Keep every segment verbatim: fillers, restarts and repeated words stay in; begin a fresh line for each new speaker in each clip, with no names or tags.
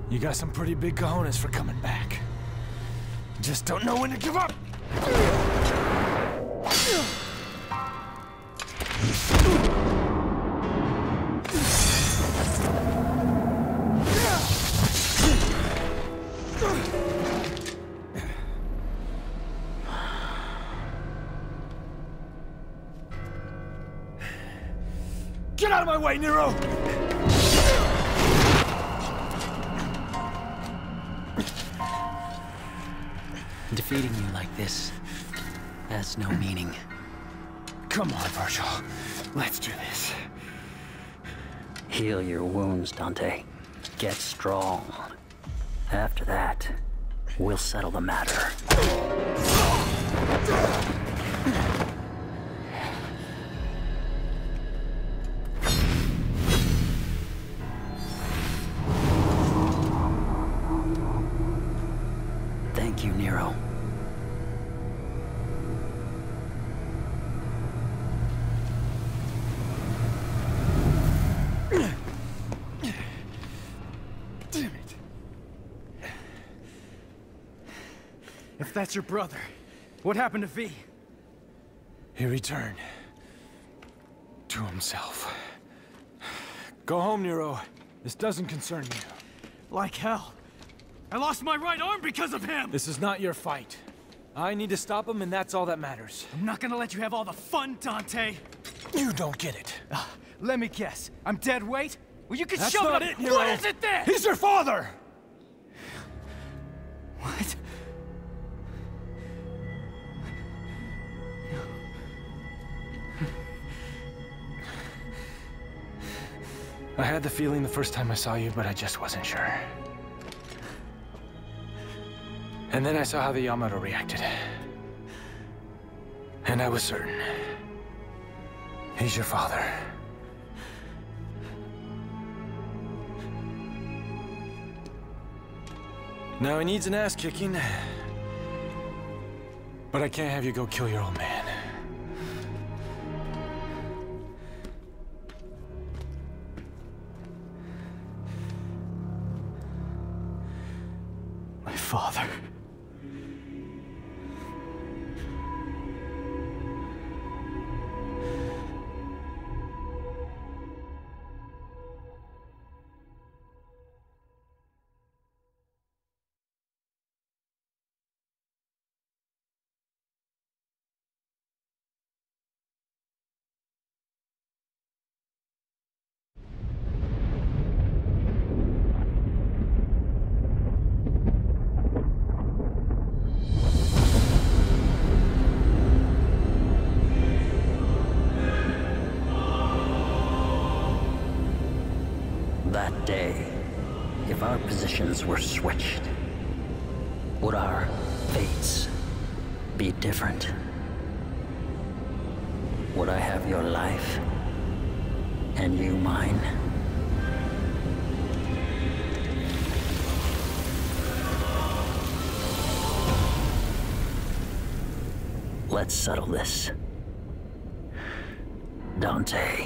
You got some pretty big cojones for coming back. Just don't know when to give up! Get out of my way, Nero!
Defeating you like this has no meaning.
Come on, Virgil. Let's do this.
Heal your wounds, Dante. Get strong. After that, we'll settle the matter. Thank you, Nero.
Damn it. If that's your brother, what happened to V? He returned. To himself. Go home, Nero. This doesn't concern you.
Like hell. I lost my right arm because of him!
This is not your fight. I need to stop him, and that's all that matters.
I'm not gonna let you have all the fun, Dante!
You don't get it.
Uh, let me guess. I'm dead weight? Well, you can
That's
shove
not
it up.
it, Nero.
What is it then?
He's your father!
What?
I had the feeling the first time I saw you, but I just wasn't sure. And then I saw how the Yamato reacted. And I was certain. He's your father. Now he needs an ass kicking. But I can't have you go kill your old man.
My father.
That day, if our positions were switched, would our fates be different? Would I have your life, and you mine? Let's settle this. Dante.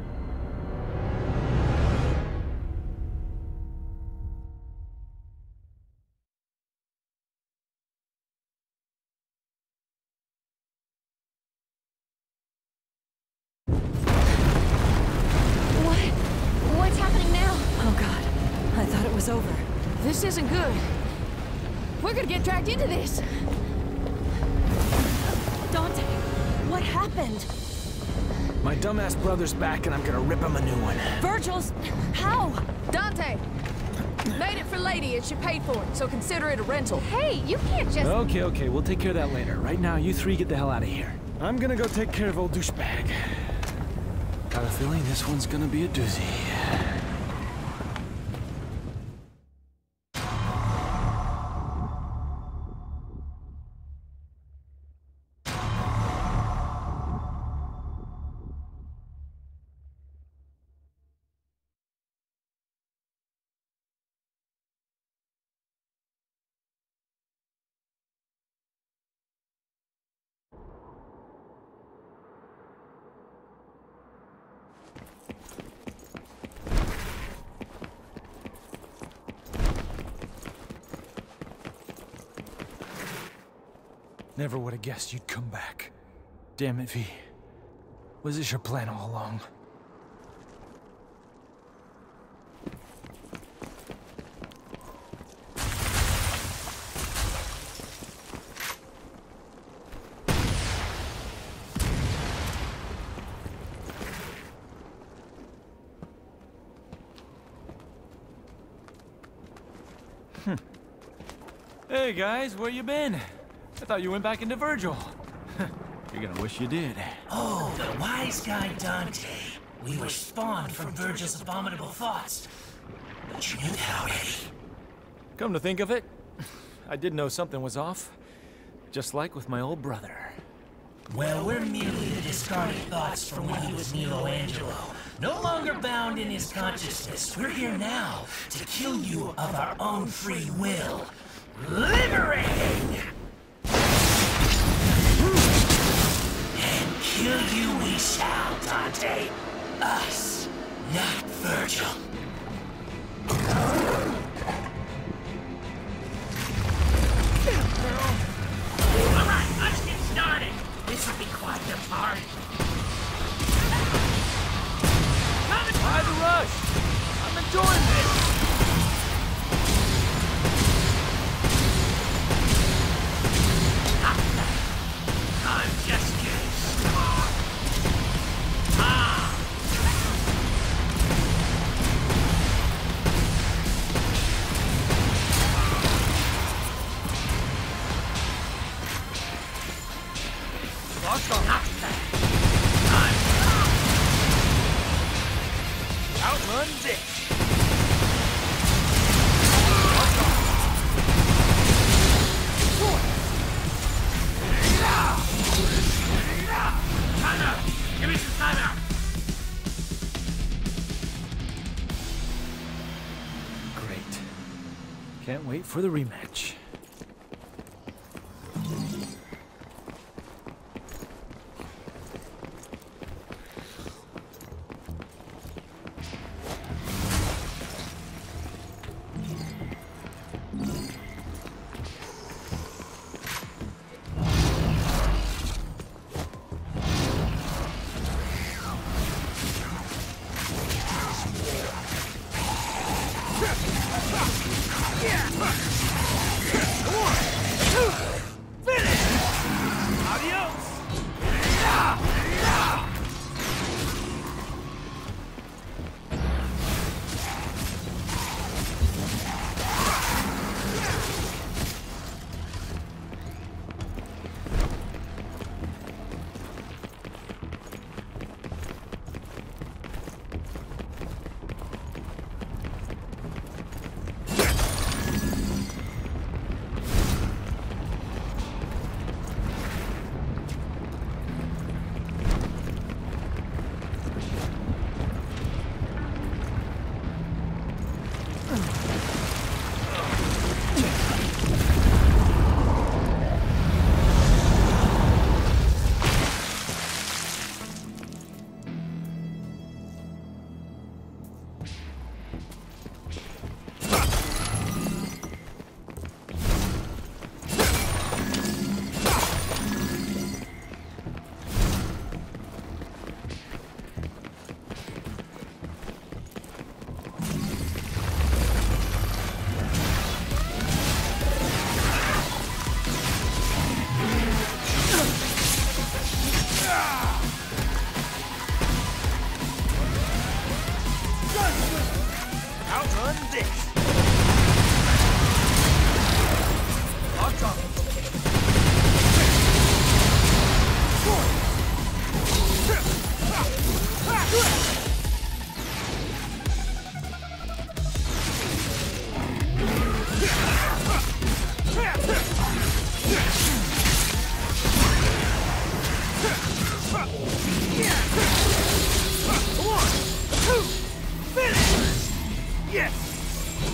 Over. This isn't good. We're gonna get dragged into this. Dante, what happened?
My dumbass brother's back and I'm gonna rip him a new one.
Virgil's... how?
Dante! Made it for Lady and she paid for it, so consider it a rental.
Hey, you can't just...
Okay, okay, we'll take care of that later. Right now, you three get the hell out of here. I'm gonna go take care of old douchebag. Got a feeling this one's gonna be a doozy. Never would have guessed you'd come back. Damn it, V. Was this your plan all along? Hey guys, where you been? I thought you went back into Virgil. You're gonna wish you did.
Oh, the wise guy Dante. We were spawned from Virgil's abominable thoughts. But you knew that already.
Come to think of it, I did know something was off. Just like with my old brother.
Well, we're merely the discarded thoughts from when he was Michelangelo. No longer bound in his consciousness. We're here now to kill you of our own free will. Liberating! And kill you we shall, Dante. Us, not Virgil. Alright, let's get started. This will be quite the party.
Why the rush? I'm enjoying this.
I'm just getting started. Ah!
Lost on
Not that.
outrun this.
Time out! Give me some time out!
Great. Can't wait for the rematch. Outrun this. Locked on. One, two, finish! Yes!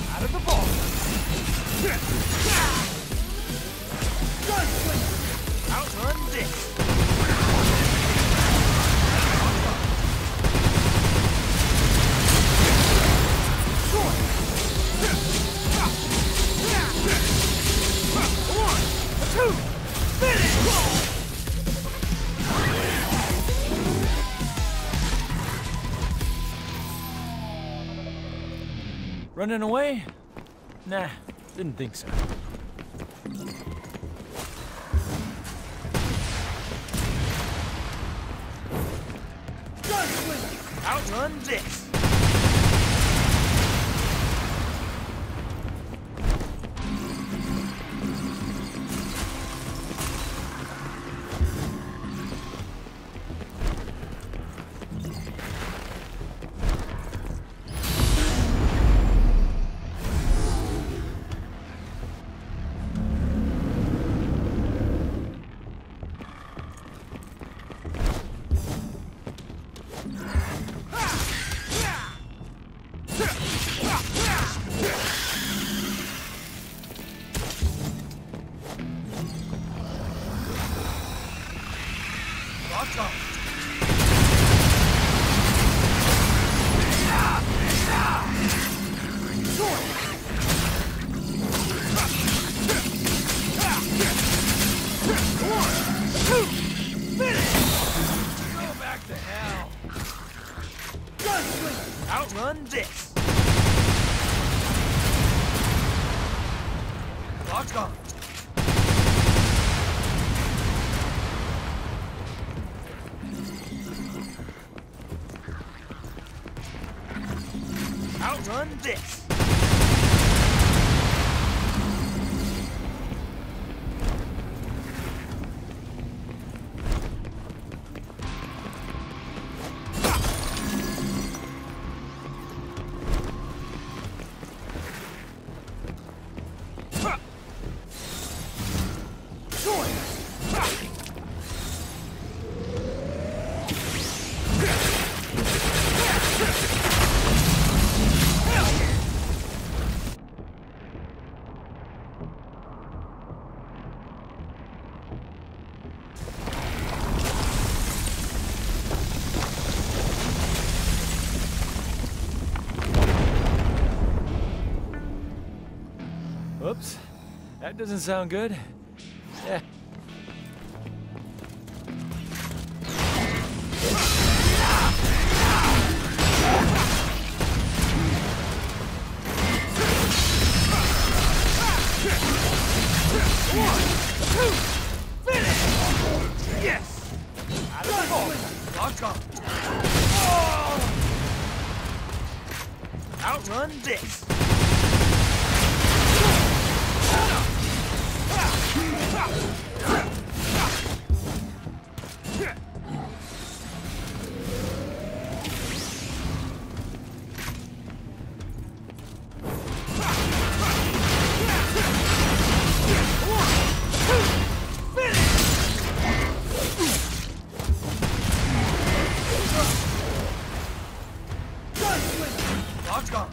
Running away? Nah, didn't think so.
Outrun this! Outrun this! Lock on! Outrun this!
Whoops. That doesn't sound good. Yeah.
Yes! Out of the hole! Lock on! Outrun this! Lock on!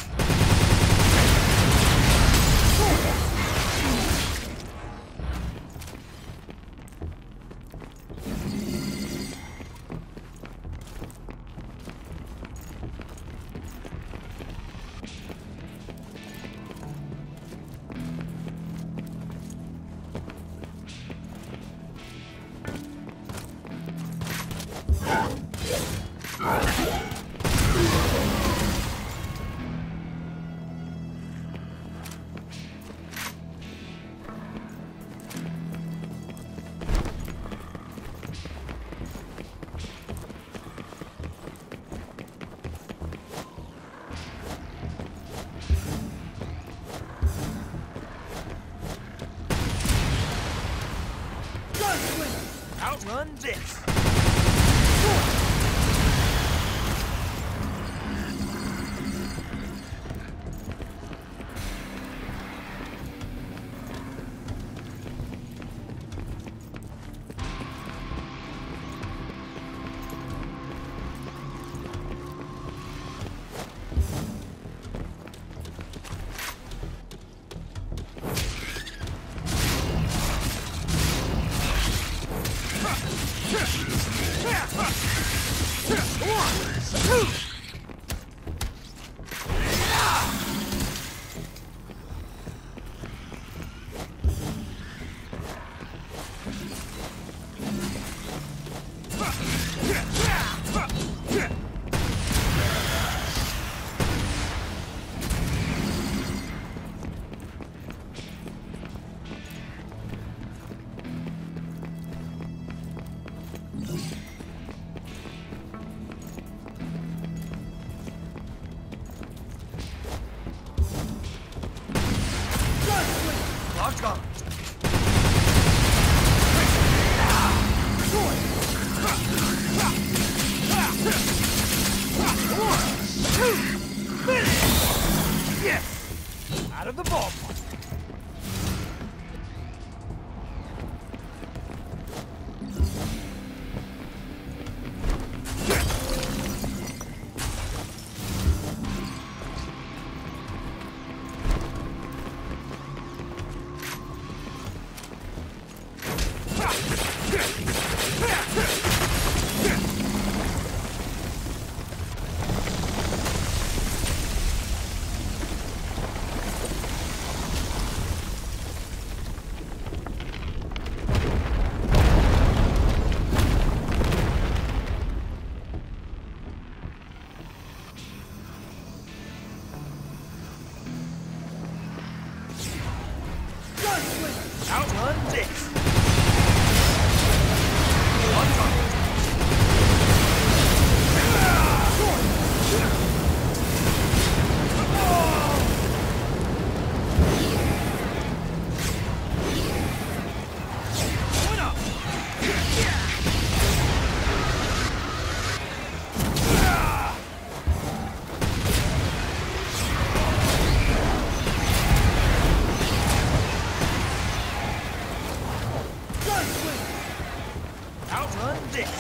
Outrun this!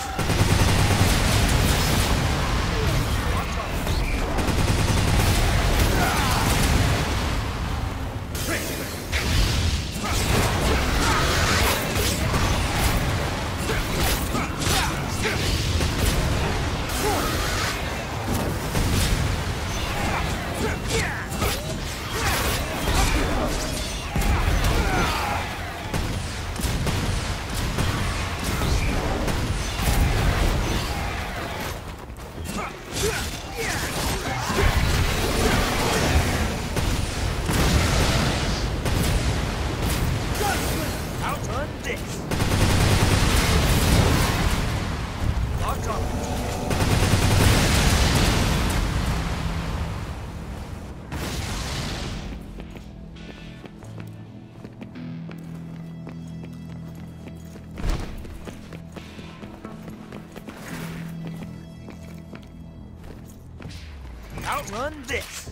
Outrun this!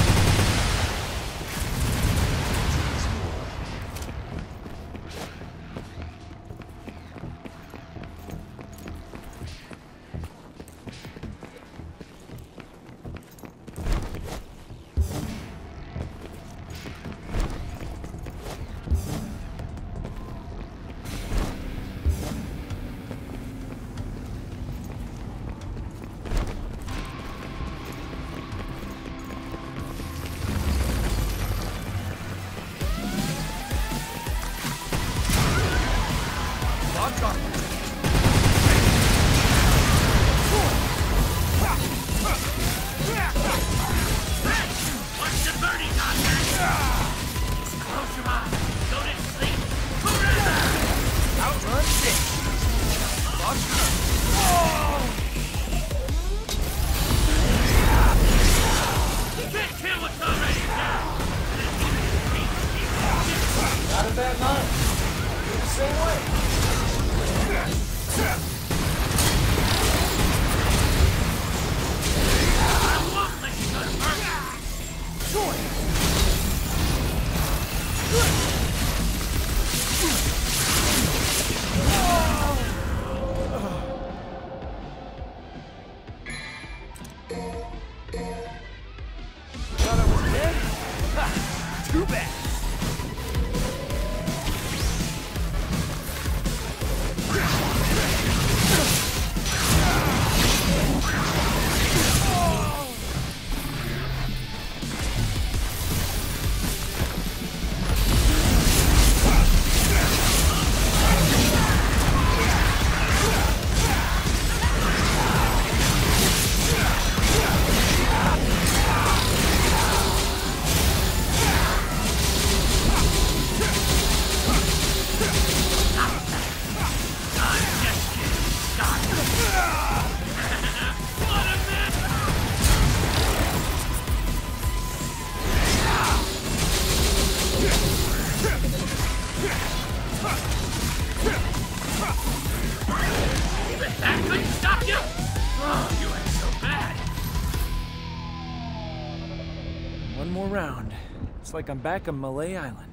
Too bad.
That couldn't stop you? Oh, you ain't so bad.
One more round. It's like I'm back on Malay Island.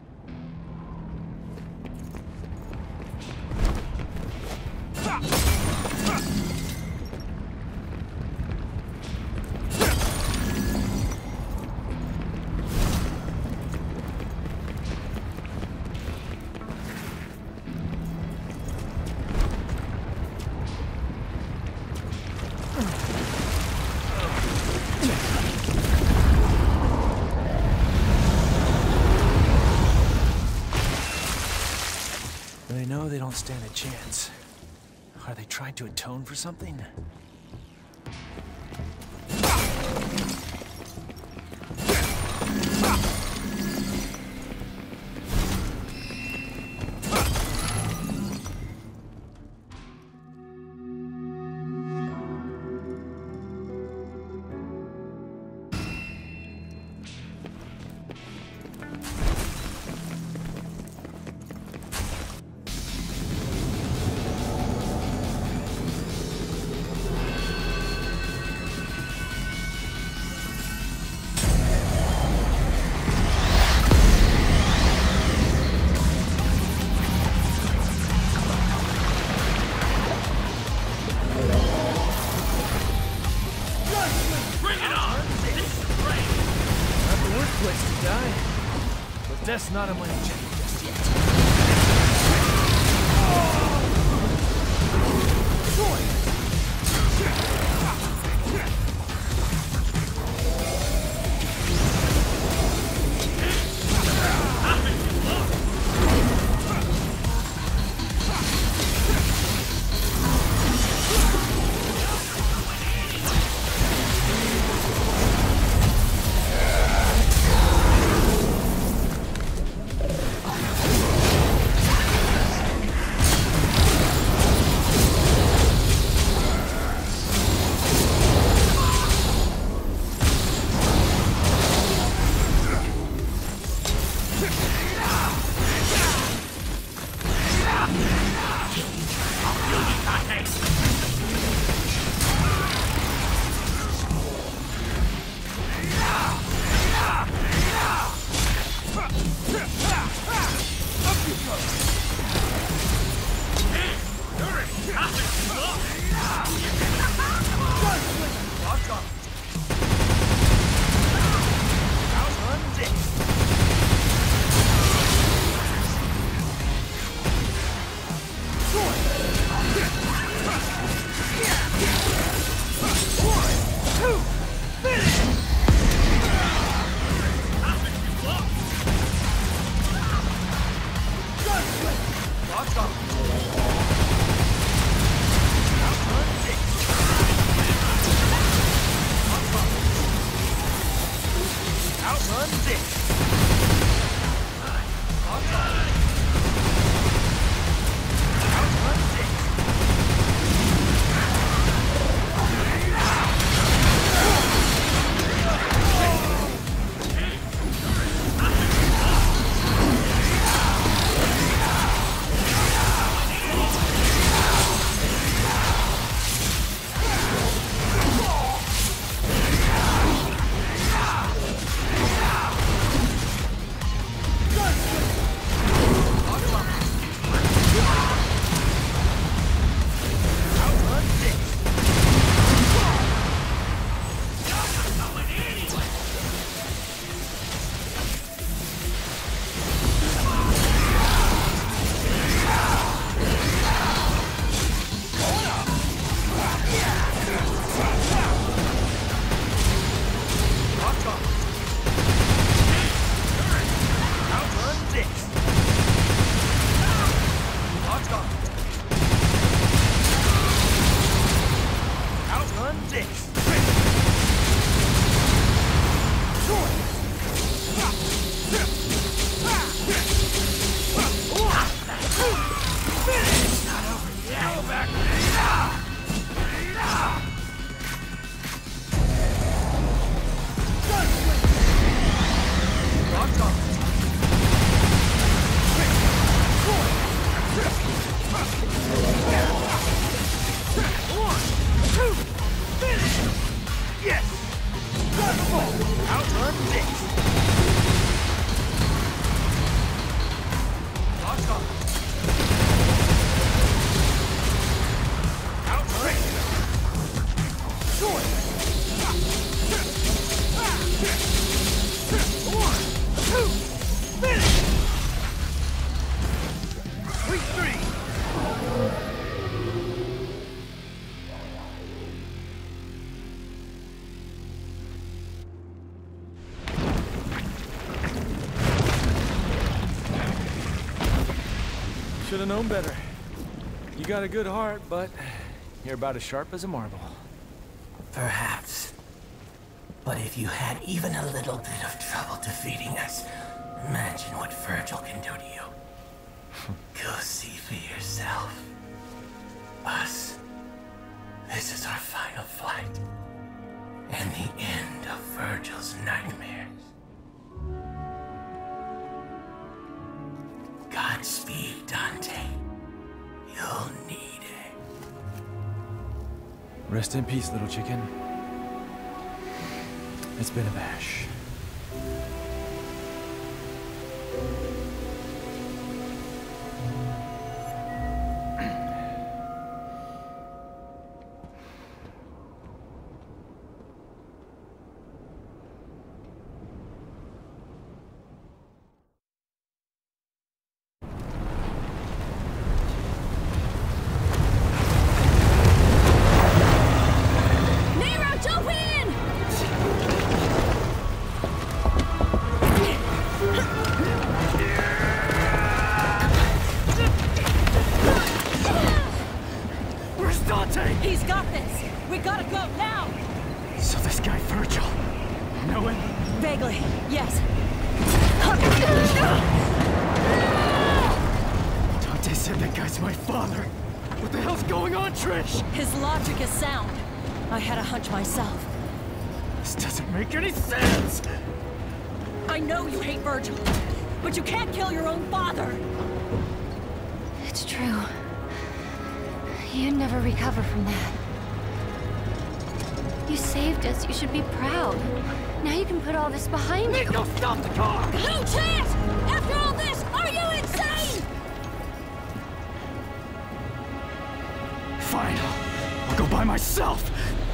They know they don't stand a chance. Are they trying to atone for something? Best not on my agenda just yet. Should have known better. You got a good heart, but you're about as sharp as a marble.
Perhaps. But if you had even a little bit of trouble defeating us, imagine what Virgil can do to you. Go see for yourself. Us. This is our final fight. And the end of Virgil's nightmares. Godspeed, Dante. You'll need it.
Rest in peace, little chicken. It's been a bash.
Where's Dante?
He's got this! We gotta go now!
So this guy Virgil... know him?
Vaguely, yes.
Dante said that guy's my father. What the hell's going on, Trish?
His logic is sound. I had a hunch myself.
This doesn't make any sense!
I know you hate Virgil, but you can't kill your own father!
It's true. You'd never recover from that. You saved us. You should be proud. Now you can put all this behind you.
Nico, stop the car!
No chance! After all this, are you insane?!
Fine, I'll, I'll go by myself.